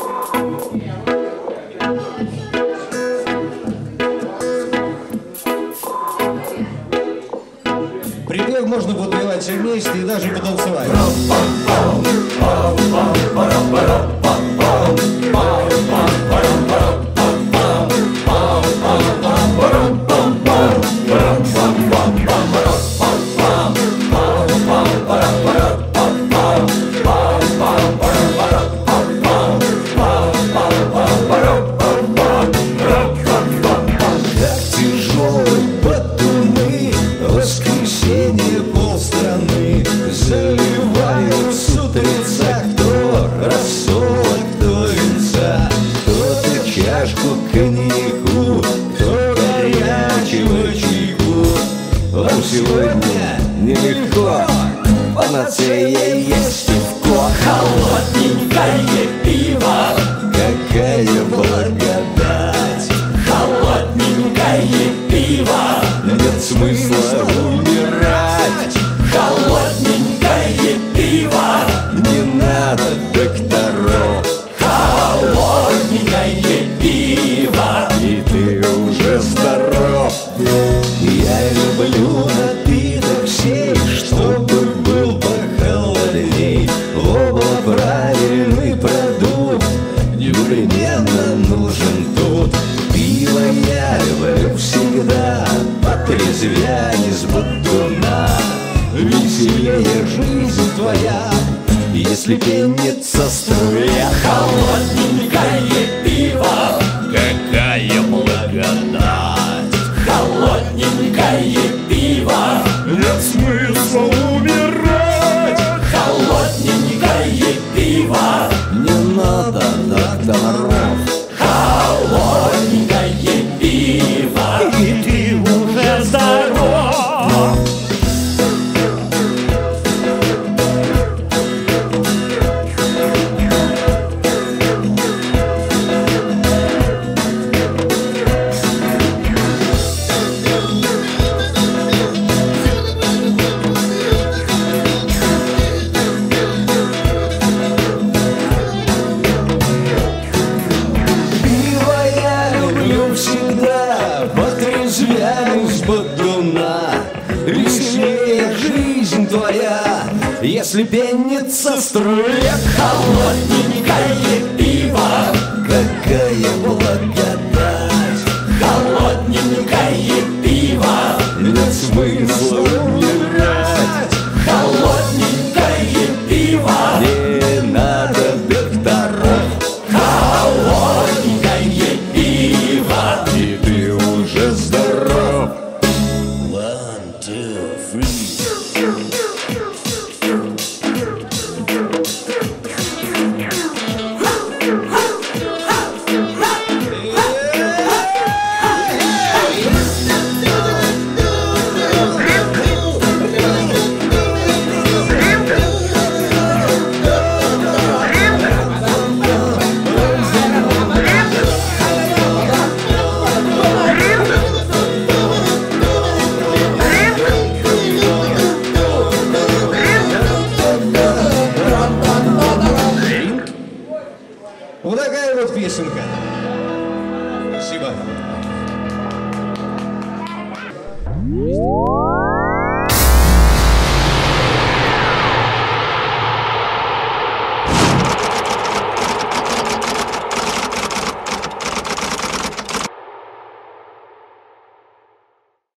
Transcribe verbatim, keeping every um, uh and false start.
Припев можно подпевать все вместе и даже потанцевать. Воскресенье полстраны заливают с утреца, кто рассола, кто винца, кто-то чашку коньяку, кто горячего чайку. Вам сегодня нелегко, панацея есть пивко, холодненькое пиво, какая благодать, холодненькое пиво, нет смысла умирать. Холодненькое пиво, не надо докторов. Холодненькое пиво, и ты уже здоров. Я люблю напиток сей, чтобы был похолодней. Оба правильный продукт непременно нужен тут. Пиво я люблю всегда, потрезвя из бутуна. Веселее жизнь твоя, если пенится струя. Холодненькое пиво, какая благодать. Холодненькое пиво, нет смысла умирать. Холодненькое пиво, не надо докторов. Холодненькое пиво, и ты уже здоров. Всегда потрезвя из бадуна. Веселее жизнь твоя, если пенится струя. Холодненькое пиво, какая благодать. Холодненькое пиво, нет смысла умирать. Холодненькое пиво, не надо докторов. Холодненькое пиво, и ты уже здоров. One, two, three. Вот такая вот песенка. Спасибо.